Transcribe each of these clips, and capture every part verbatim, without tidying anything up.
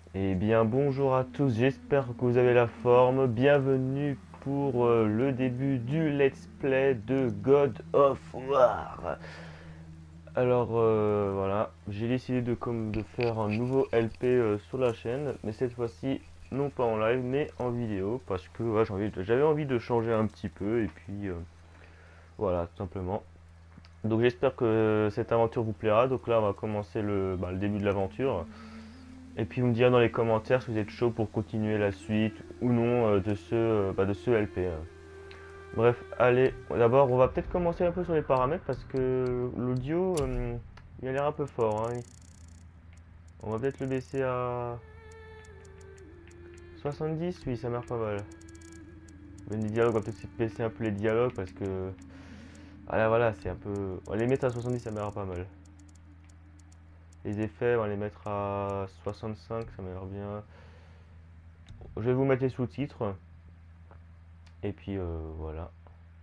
Eh bien bonjour à tous, j'espère que vous avez la forme. Bienvenue pour euh, le début du let's play de God of War. Alors euh, voilà, j'ai décidé de, comme, de faire un nouveau L P euh, sur la chaîne, mais cette fois-ci non pas en live mais en vidéo parce que ouais, j'ai envie de- j'avais envie de changer un petit peu et puis euh, voilà tout simplement. Donc j'espère que cette aventure vous plaira. Donc là on va commencer le, bah, le début de l'aventure. Et puis vous me direz dans les commentaires si vous êtes chaud pour continuer la suite ou non euh, de ce, euh, bah, de ce L P. euh. Bref, allez, d'abord on va peut-être commencer un peu sur les paramètres parce que l'audio euh, il a l'air un peu fort, hein. On va peut-être le baisser à soixante-dix, oui ça marche pas mal. Même les dialogues, on va peut-être baisser un peu les dialogues parce que... Ah là voilà, c'est un peu... On va les mettre à soixante-dix, ça m'a l'air pas mal. Les effets, on va les mettre à soixante-cinq, ça m'a l'air bien. Je vais vous mettre les sous-titres. Et puis euh, voilà.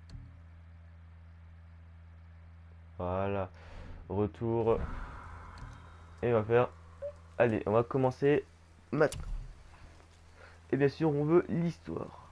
Voilà. Retour. Et on va faire... Allez, on va commencer maintenant. Et bien sûr, on veut l'histoire.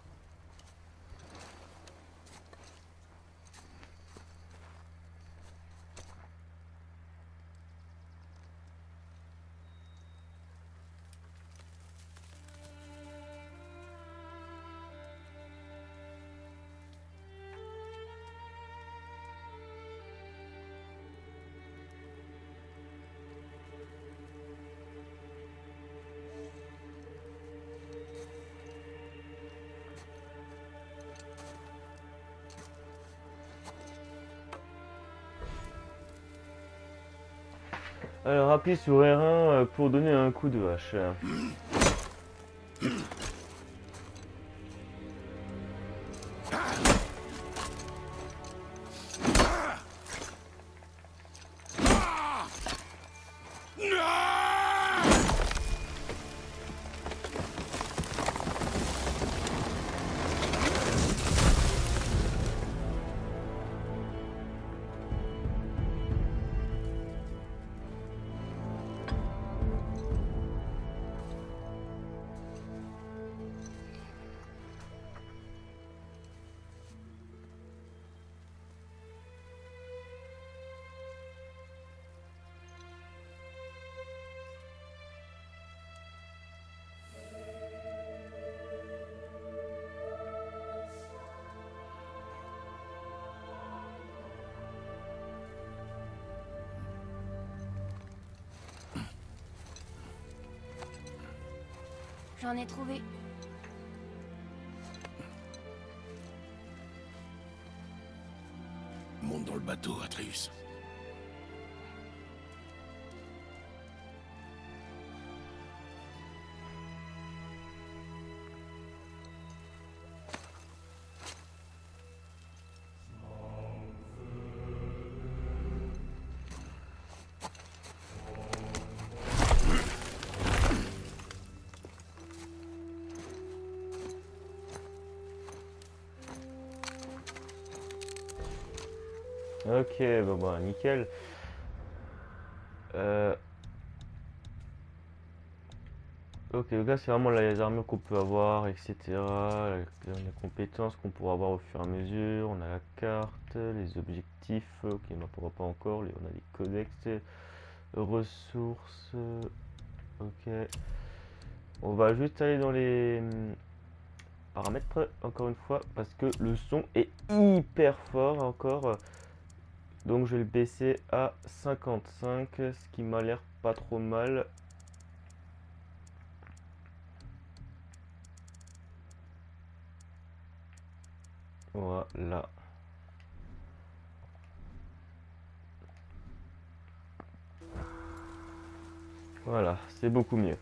Alors, appuyez sur R un euh, pour donner un coup de hache. J'en ai trouvé. Monte dans le bateau, Atreus. Ok, bon bah nickel. Euh, ok, donc là c'est vraiment là, les armures qu'on peut avoir, et cetera. Les, les compétences qu'on pourra avoir au fur et à mesure. On a la carte, les objectifs. Ok, on n'en pourra pas encore. Les- on a les codex, ressources. Ok. On va juste aller dans les hum, paramètres encore une fois parce que le son est hyper fort encore. Donc je vais le baisser à cinquante-cinq, ce qui m'a l'air pas trop mal. Voilà. Voilà, c'est beaucoup mieux.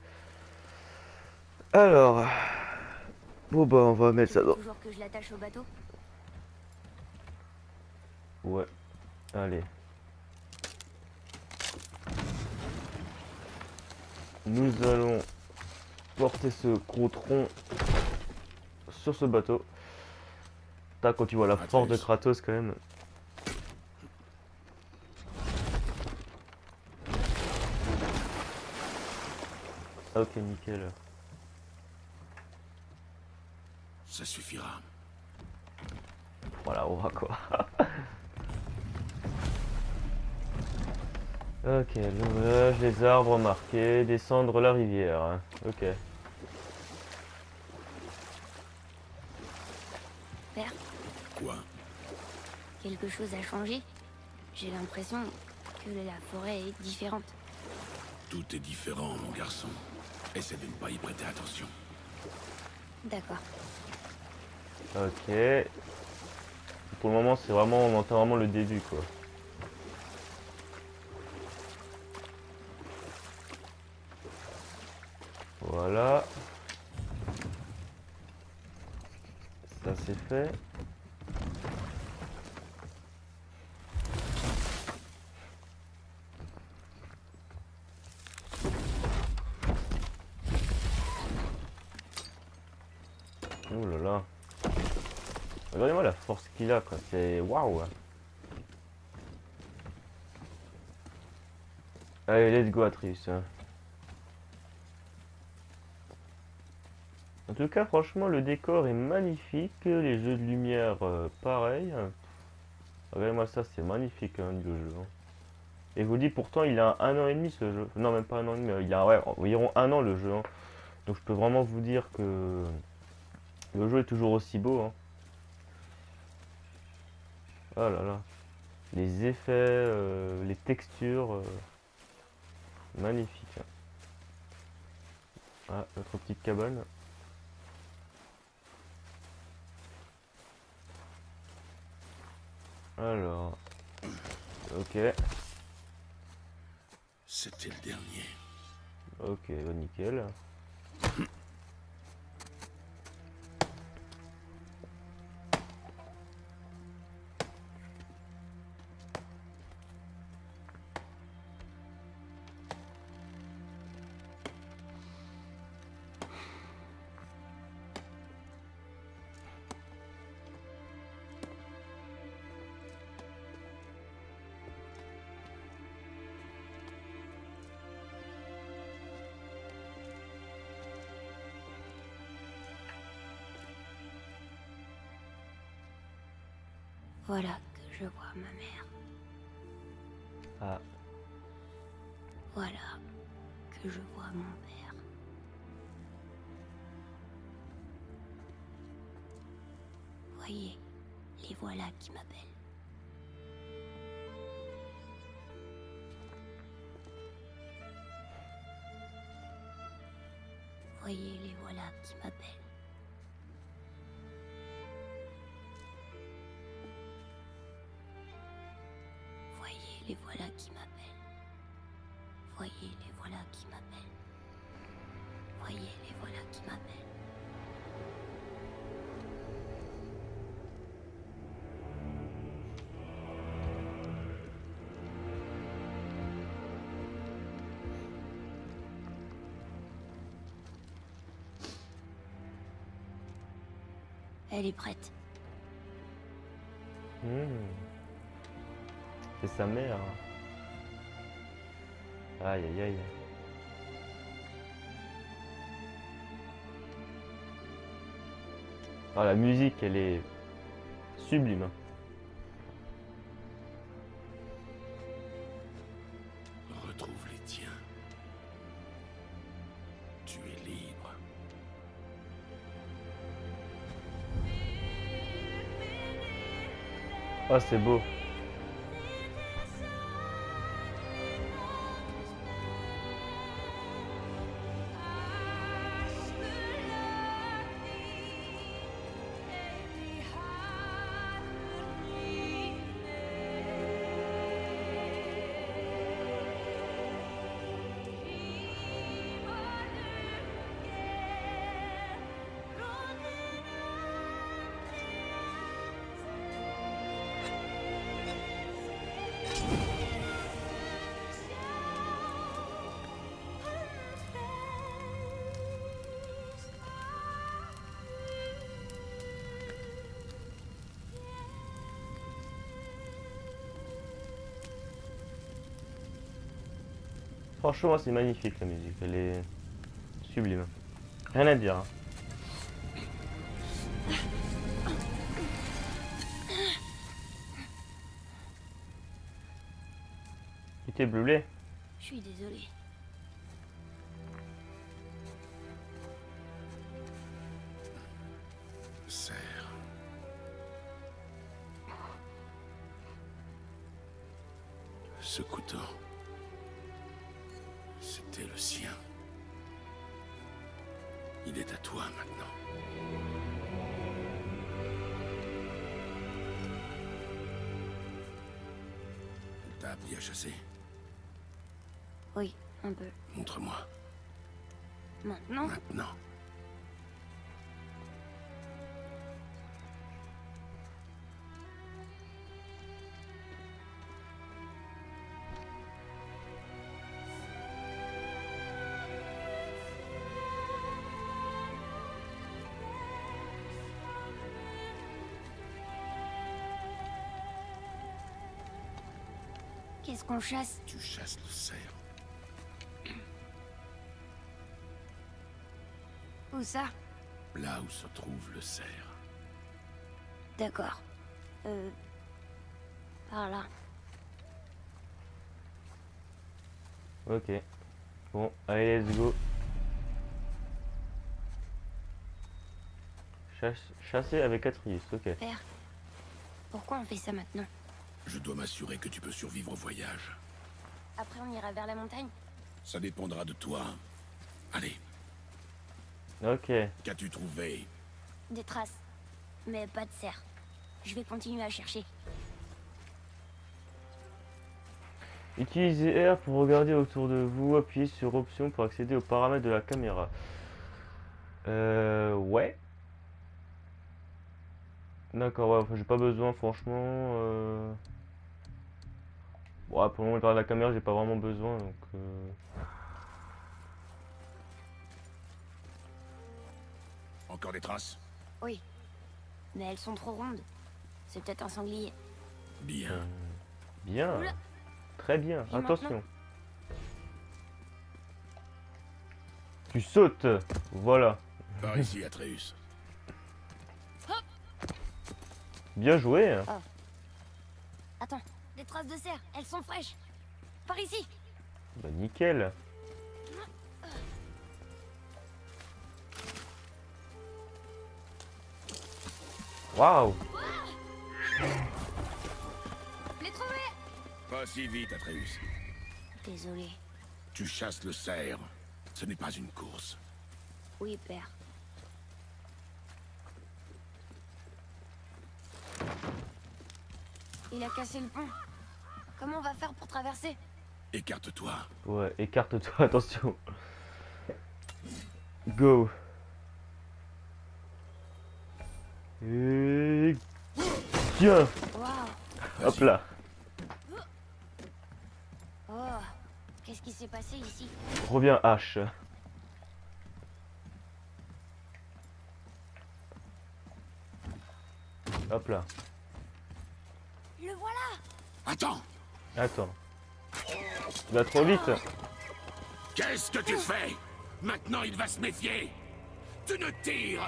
Alors, bon bah on va mettre Tu ça veux dans... toujours que je l'attache au bateau? Ouais, allez. Nous allons porter ce gros tronc sur ce bateau. Tac, quand tu vois la force de Atreus. Kratos quand même. Ok, nickel. Ça suffira. Voilà, on va quoi. Ok, l'ouvrage, les arbres marqués, descendre la rivière. Ok. Père, Quoi? quelque chose a changé. J'ai l'impression que la forêt est différente. Tout est différent, mon garçon. Essaie de ne pas y prêter attention. D'accord. Ok. Pour le moment, c'est vraiment, on entend vraiment le début, quoi. Voilà. Ça c'est fait. Ouh là là. Regardez-moi la force qu'il a, quoi. C'est waouh. Allez, let's go, Atreus. En tout cas, franchement, le décor est magnifique. Les jeux de lumière, euh, pareil. Regardez-moi ça, c'est magnifique, hein, le jeu. Hein. Et je vous dis, pourtant, il a un an et demi ce jeu. Non, même pas un an et demi. euh, Il a ouais, environ un an le jeu. Hein. Donc, je peux vraiment vous dire que le jeu est toujours aussi beau. Hein. Oh là là. Les effets, euh, les textures, euh, magnifiques. Ah, notre petite cabane. Alors, ok, C'était le dernier. ok, bah, nickel. Voilà que je vois ma mère. Ah, Voilà que je vois mon père. Voyez, les voilà qui m'appellent. Voyez, les voilà qui m'appellent. Voyez, les voilà qui m'appellent. Voyez, les voilà qui m'appellent. Voyez, les voilà qui m'appellent. Elle est prête. hmm. C'est sa mère. Aïe aïe aïe. Ah, la musique, elle est sublime. Retrouve les tiens. Tu es libre. Ah, c'est beau. Franchement, c'est magnifique la musique. Elle est, sublime. Rien à dire. Hein. Il t'est brûlé. Je suis désolée. Serre. Ce couteau, c'était le sien. Il est à toi maintenant. T'as appris à chasser? Oui, un peu. Montre-moi. Maintenant, Maintenant. qu'est-ce qu'on chasse? Tu chasses le cerf. Où ça? Là où se trouve le cerf. D'accord. Euh... Par là. Ok. Bon, allez, let's go. Chasse, chasser avec Atreus, ok. Père, pourquoi on fait ça maintenant? Je dois m'assurer que tu peux survivre au voyage. Après on ira vers la montagne? Ça dépendra de toi. Allez, Ok. qu'as-tu trouvé? Des traces. Mais pas de cerf. Je vais continuer à chercher. Utilisez R pour regarder autour de vous. Appuyez sur option pour accéder aux paramètres de la caméra. Euh... Ouais. D'accord, ouais, enfin j'ai pas besoin franchement. Euh... Ouais, pour le moment, par la caméra, j'ai pas vraiment besoin donc. Euh... Encore des traces? Oui. Mais elles sont trop rondes. C'est peut-être un sanglier. Bien. Bien. Oula. Très bien. Et Attention. maintenant? Tu sautes. Voilà. Par ici, Atreus. Bien joué. Attends, des traces de cerf. Elles sont fraîches. Par ici. Bah nickel. Waouh. Je l'ai trouvé. Pas si vite, Atreus. Désolé. Tu chasses le cerf. Ce n'est pas une course. Oui, père. Il a cassé le pont. Comment on va faire pour traverser? Écarte-toi. Ouais, écarte-toi, attention. Go. Et... Tiens. Waouh. Hop là. Oh. Qu'est-ce qui s'est passé ici? Reviens H. Hop là. Le voilà. Attends. Attends. Tu vas trop vite. Qu'est-ce que tu fais? Maintenant, il va se méfier. Tu ne tires.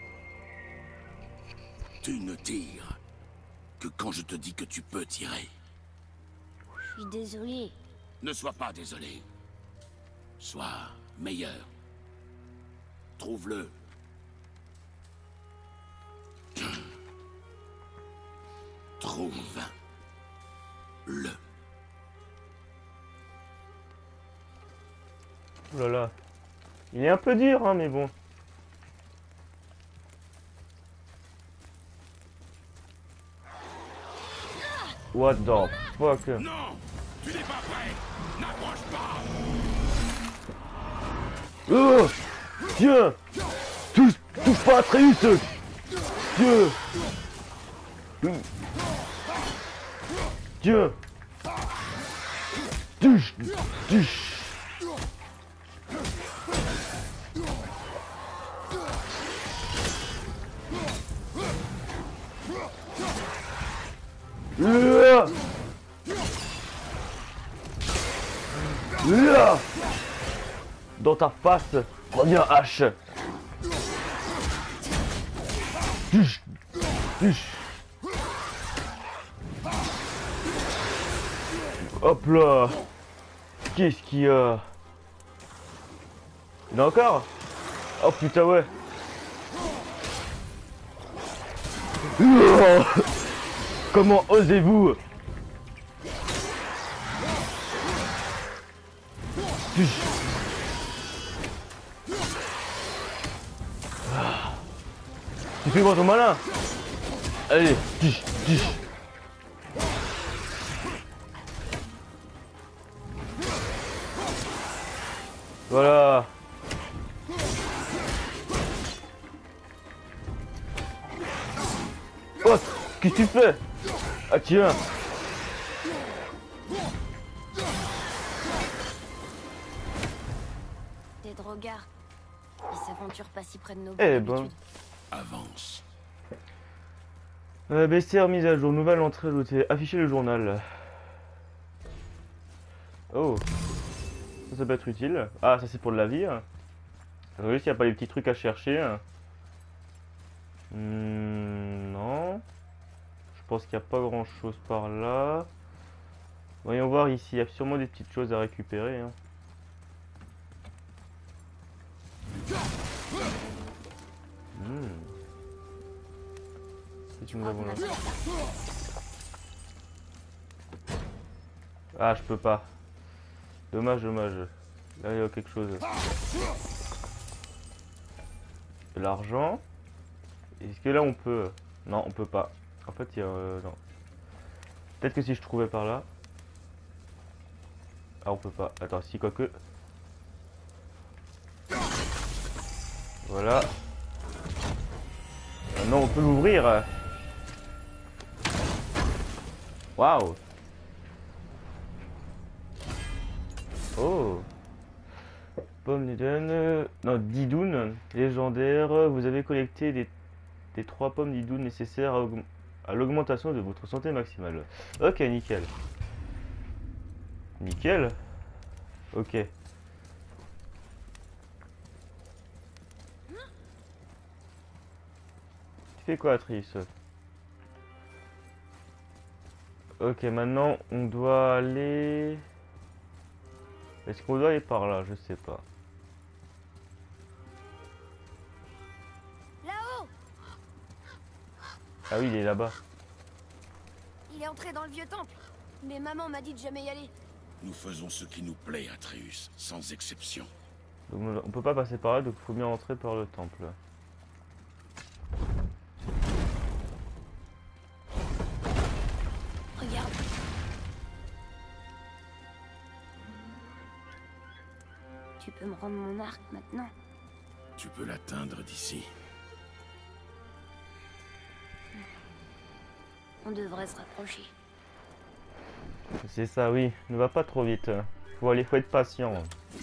Tu ne tires que quand je te dis que tu peux tirer. Je suis désolée. Ne sois pas désolé. Sois meilleur. Trouve-le. Trouve-le. Oh là là. Il est un peu dur, hein, mais bon. What the fuck? Non! Tu n'es pas prêt! N'approche pas! Oh! Tiens! Touche, touche pas à Atreus! Tiens! Tiens! Touche! Touche! Là! Là! Dans ta face! Reviens, hache. Tush. Tush. Hop là. Qu'est-ce qu'il y a? Il y en a encore? Oh putain ouais. Oh, comment osez-vous? Tu fais moi ton malin. Allez, tiche, tiche. Voilà. Oh, qu'est-ce que tu fais? Ah tiens. Des drogards. Ils s'aventurent pas si près de nos Eh buts ben. d'habitude. Avance. Euh, bestiaire mise à jour, nouvelle entrée ajoutée, afficher le journal. Oh. Ça, ça peut être utile. Ah, ça c'est pour de la vie. Vous voyez s'il n'y a pas des petits trucs à chercher. Hmm, non. Je pense qu'il n'y a pas grand chose par là. Voyons voir ici, il y a sûrement des petites choses à récupérer. Hein. Hmm. Qu'est-ce que nous avons là? Ah, je peux pas. Dommage, dommage. Là, il y a quelque chose. De l'argent. Est-ce que là, on peut... Non, on peut pas. En fait, il y a... Euh, non. Peut-être que si je trouvais par là... Ah, on peut pas. Attends, si, quoique... Voilà. Maintenant, on peut l'ouvrir. Waouh. Oh. Pomme d'Eden. Non, Didoun. Légendaire. Vous avez collecté des, des trois pommes Didoun nécessaires à, aug à l'augmentation de votre santé maximale. Ok, nickel. Nickel. Ok. Tu fais quoi, Atrice? Ok, maintenant on doit aller... Est-ce qu'on doit aller par là? Je sais pas. Là-haut! Ah oui, il est là-bas. Il est entré dans le vieux temple. Mais maman m'a dit de jamais y aller. Nous faisons ce qui nous plaît, Atreus, sans exception. Donc on peut pas passer par là, donc il faut bien entrer par le temple. Regarde. Tu peux me rendre mon arc maintenant? Tu peux l'atteindre d'ici. On devrait se rapprocher. C'est ça, oui. Ne va pas trop vite. Faut aller, faut être patient.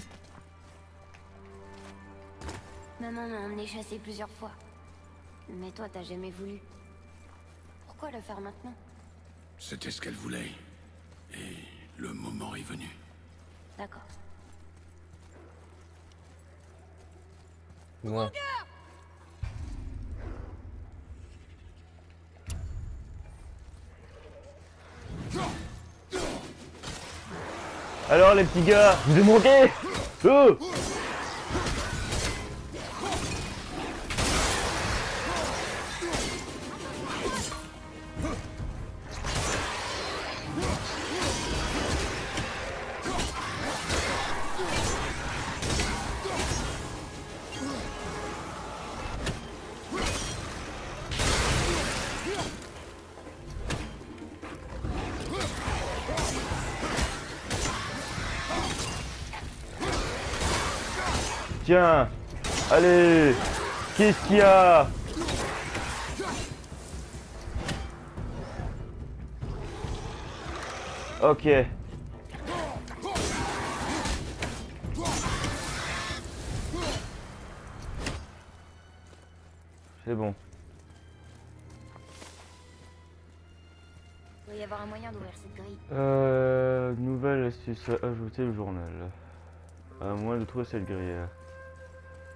Maman m'a emmené chasser plusieurs fois. Mais toi, t'as jamais voulu. Pourquoi le faire maintenant? C'était ce qu'elle voulait. Et le moment est venu. D'accord. Ouais. Alors les petits gars, je vous ai manqué. Oh, tiens, allez, qu'est-ce qu'il y a? Ok. C'est bon. Il doit y avoir un moyen d'ouvrir cette grille. Euh, nouvelle astuce, ajouter le journal. À moins de trouver cette grille.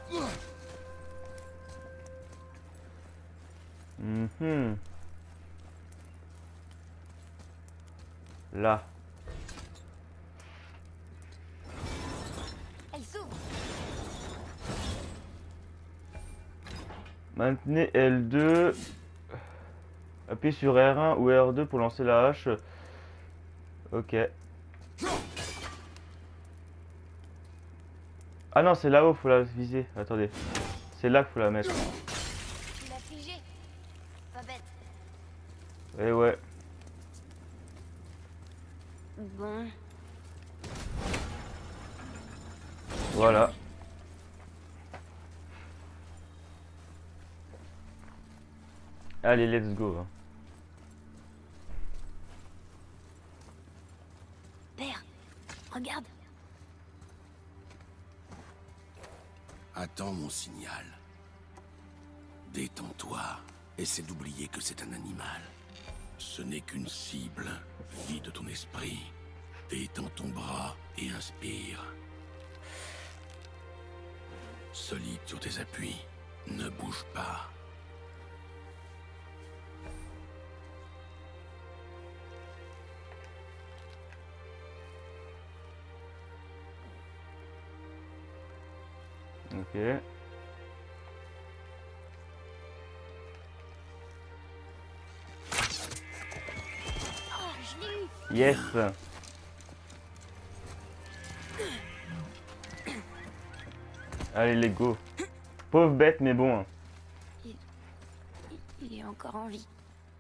Mhm. Là. Elle s'ouvre. Maintenez L deux. Appuyez sur R un ou R deux pour lancer la hache. Ok. Ah non, c'est là-haut, faut la viser. Attendez. C'est là qu'il faut la mettre. Tu l'as figé. Pas bête. Eh ouais. Bon. Voilà. Allez, let's go. Père, regarde. Attends mon signal. Détends-toi. Essaie d'oublier que c'est un animal. Ce n'est qu'une cible. Vide ton esprit. Détends ton bras et inspire. Solide sur tes appuis. Ne bouge pas. Ok. Oh, je l'ai eu. Yes. Allez, les go. Pauvre bête, mais bon. Il, il est encore en vie.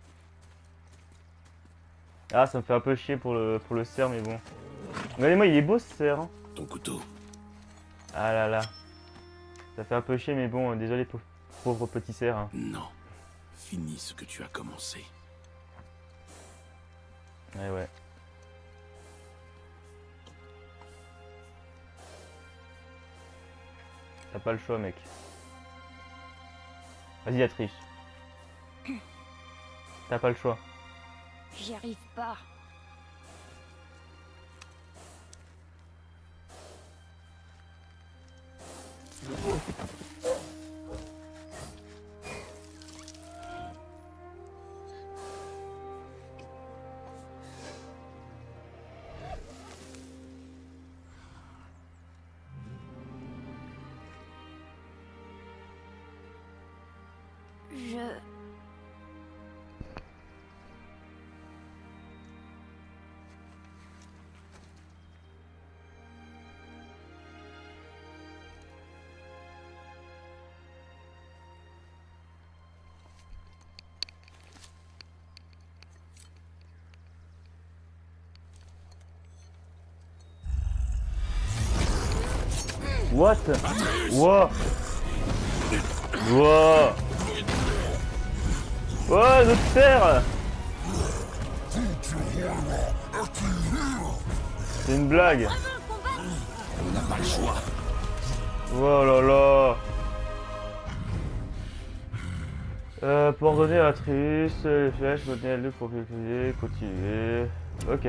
Ah, ça me fait un peu chier pour le, pour le cerf, mais bon. Regardez-moi, il est beau ce cerf. Hein. Ton couteau. Ah là là. Ça fait un peu chier, mais bon, désolé, pauvre, pauvre petit cerf. Hein. Non. Finis ce que tu as commencé. Ouais, ouais. T'as pas le choix, mec. Vas-y, la triche. T'as pas le choix. J'y arrive pas. Je... What? Wow! Wow! Oh, notre cerf! C'est une blague! On n'a pas le choix. Oh là là! Euh, pour donner à la trice, les flèches, maintenez L deux pour calculer, continuer. Ok.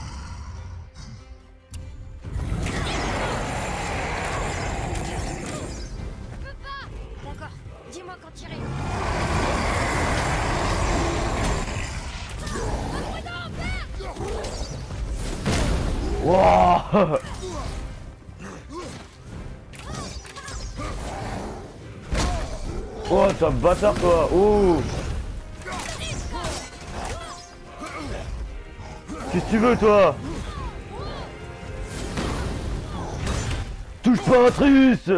D'accord, dis-moi quand tirer. Wow! Oh, t'es un bâtard toi! Oh! Qu'est-ce que tu veux toi? Touche pas à Trius!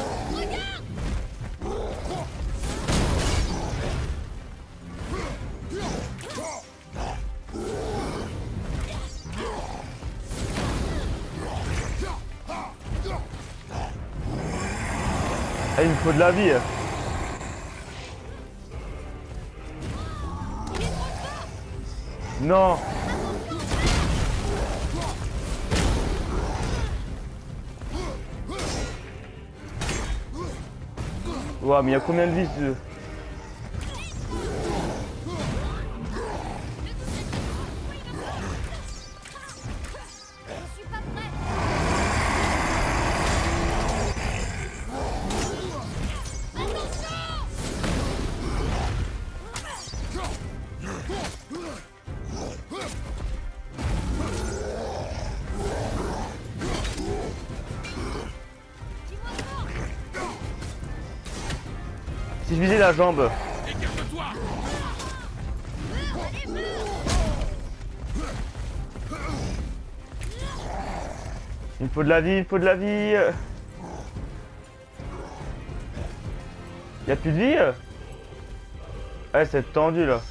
Ah, il me faut de la vie. Non. Ouah, mais il y a combien de vie ce... Je suis pas prêt. Si je visais la jambe. Écarte-toi. Il me faut de la vie, il me faut de la vie. Y a plus de vie? Ouais, c'est tendu là.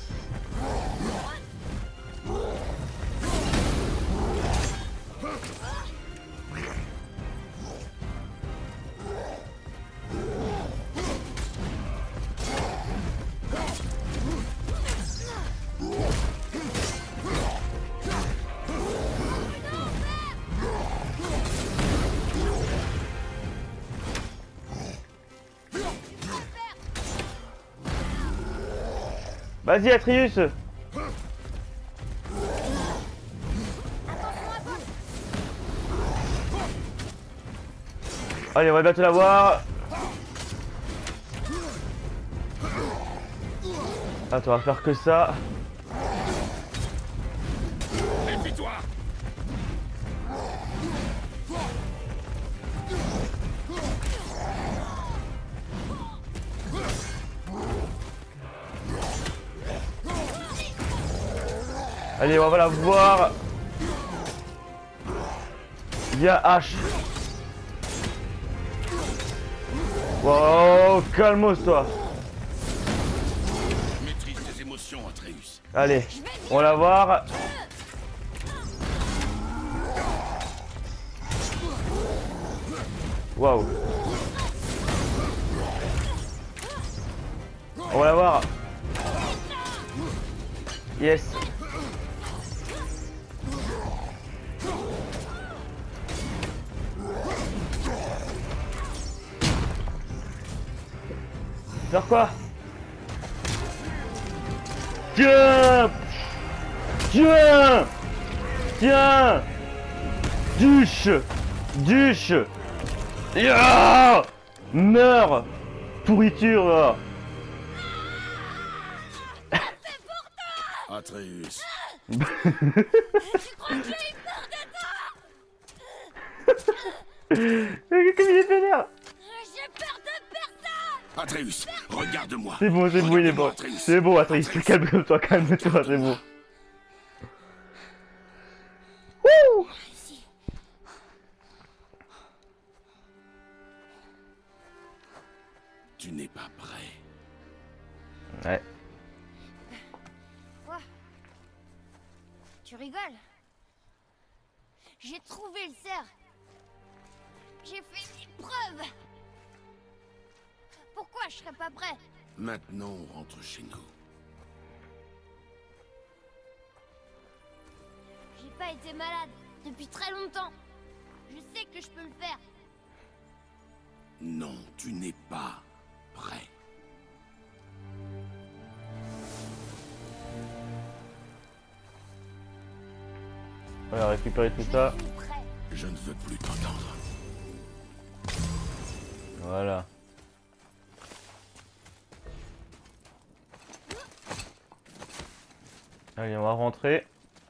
Vas-y Atreus. Allez, on va bientôt l'avoir. Attends, on va faire que ça. Méfie-toi. Allez, on va la voir. Viens H. Wow, calme-toi. Maîtrise tes émotions, Atreus. Allez, on va la voir. Waouh. On va la voir. Yes. Faire quoi? Tiens! Tiens! Tiens! Duche! Duche! Yeah! Meurs! Pourriture là! Atreus. Tu crois que j'ai eu peur de toi? Comme il est vénère! J'ai peur de personne! Atreus, regarde-moi. C'est bon, c'est bon, il est Regarde-moi, bon. Atreus. C'est bon, Atreus, calme-toi, calme-toi, c'est bon. Wouh! Ici. Tu n'es pas prêt. Ouais. Quoi? Tu rigoles? J'ai trouvé le cerf. J'ai fait mes preuves. Pourquoi je serais pas prêt? Maintenant, on rentre chez nous. J'ai pas été malade depuis très longtemps. Je sais que je peux le faire. Non, tu n'es pas prêt. On va récupérer tout ça. Je suis prêt. Je ne veux plus t'entendre. Voilà. Allez, on va rentrer.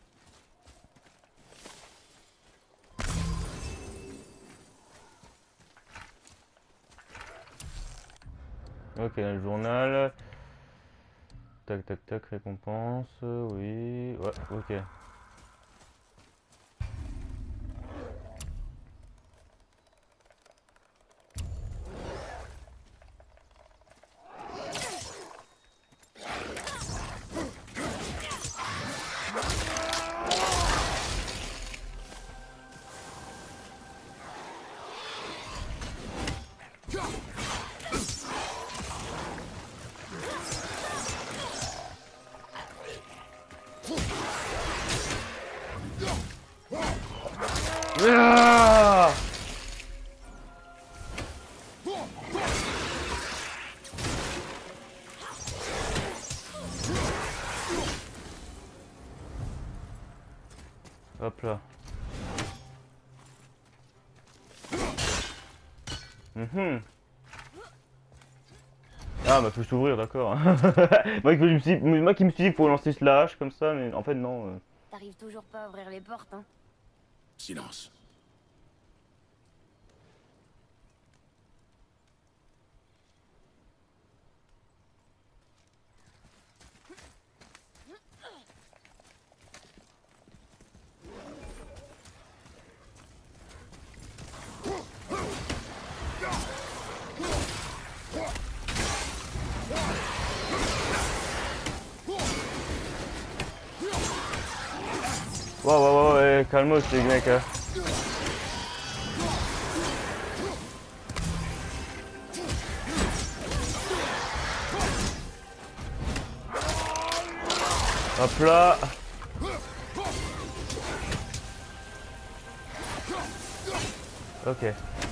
Ok, le journal. Tac, tac, tac, récompense. Oui, ouais, ok. Ah! Hop là. Mhm. Ah bah faut s'ouvrir, d'accord. moi, qui me suis- moi qui me suis dit qu'il faut lancer slash comme ça, mais en fait non. euh. T'arrives toujours pas à ouvrir les portes, hein? Silence. calmos les mecs. Hein. Hop là. Ok.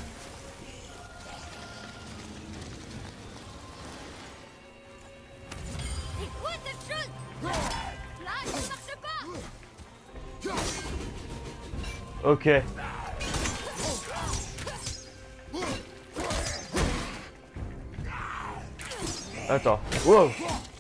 Ok. Attends. Wow.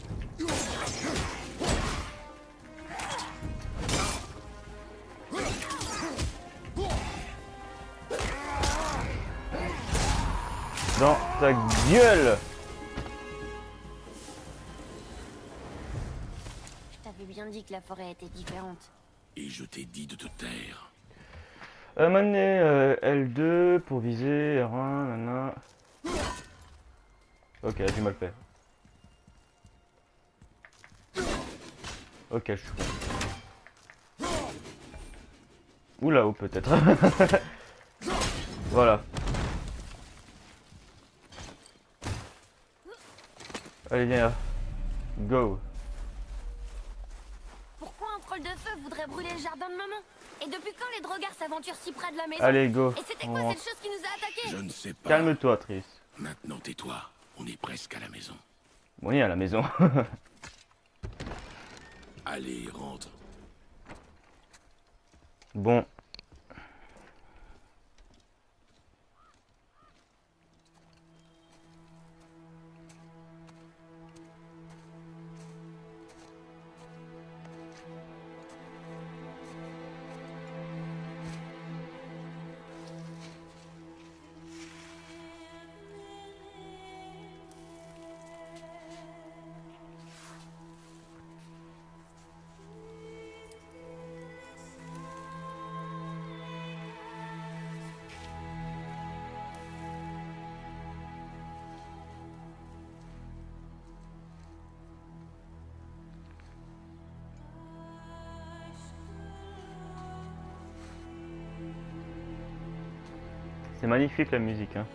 Dans ta gueule. Je t'avais bien dit que la forêt était différente. Et je t'ai dit de te taire. Euh, maintenant, euh, L deux pour viser, R un, nana. Ok, j'ai mal fait. Ok, je suis con. Ou là-haut peut-être. Voilà. Allez, viens là. Go. Pourquoi un troll de feu voudrait brûler le jardin de maman? Et depuis quand les drogards s'aventurent si près de la maison? Allez, go. Et c'était On quoi rentre. cette chose qui nous a attaqués? Je ne sais pas. Calme-toi, Triss. Maintenant tais-toi. On est presque à la maison. On est à la maison. Allez, rentre. Bon. C'est magnifique la musique, hein.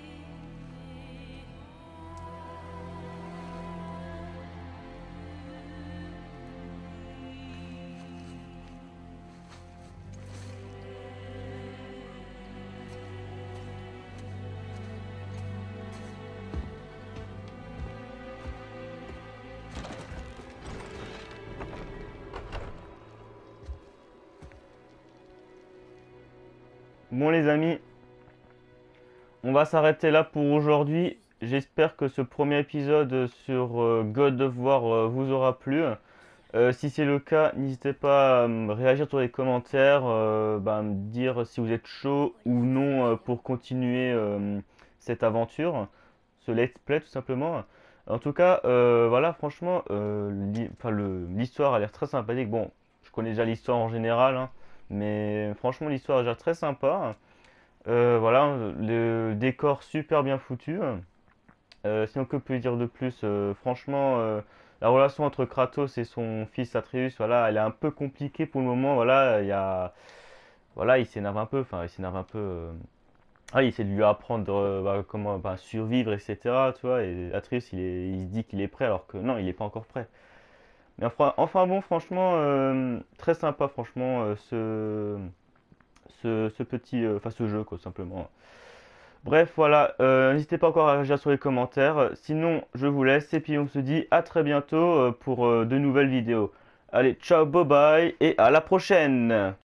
Bon les amis, on va s'arrêter là pour aujourd'hui. J'espère que ce premier épisode sur euh, God of War euh, vous aura plu. Euh, si c'est le cas, n'hésitez pas à me réagir sur les commentaires, euh, bah, à me dire si vous êtes chaud ou non euh, pour continuer euh, cette aventure, ce let's play tout simplement. En tout cas, euh, voilà, franchement, euh, l'hi- enfin, le- l'histoire a l'air très sympathique. Bon, je connais déjà l'histoire en général, hein, mais franchement, l'histoire a l'air très sympa. Euh, voilà, le décor super bien foutu. Euh, sinon, que peut dire de plus? Euh, franchement, euh, la relation entre Kratos et son fils Atreus, voilà, elle est un peu compliquée pour le moment. Voilà, il y a, voilà, il s'énerve un peu. Enfin, il s'énerve un peu. euh, Ah, il essaie de lui apprendre euh, bah, comment bah, survivre, et cetera. Tu vois, et Atreus, il est, il se dit qu'il est prêt, alors que non, il n'est pas encore prêt. Mais enfin, enfin bon, franchement, euh, très sympa, franchement, euh, ce, ce, ce petit, euh, enfin, ce jeu, quoi, simplement. Bref, voilà, euh, n'hésitez pas encore à réagir sur les commentaires. Sinon, je vous laisse et puis on se dit à très bientôt euh, pour euh, de nouvelles vidéos. Allez, ciao, bye bye et à la prochaine!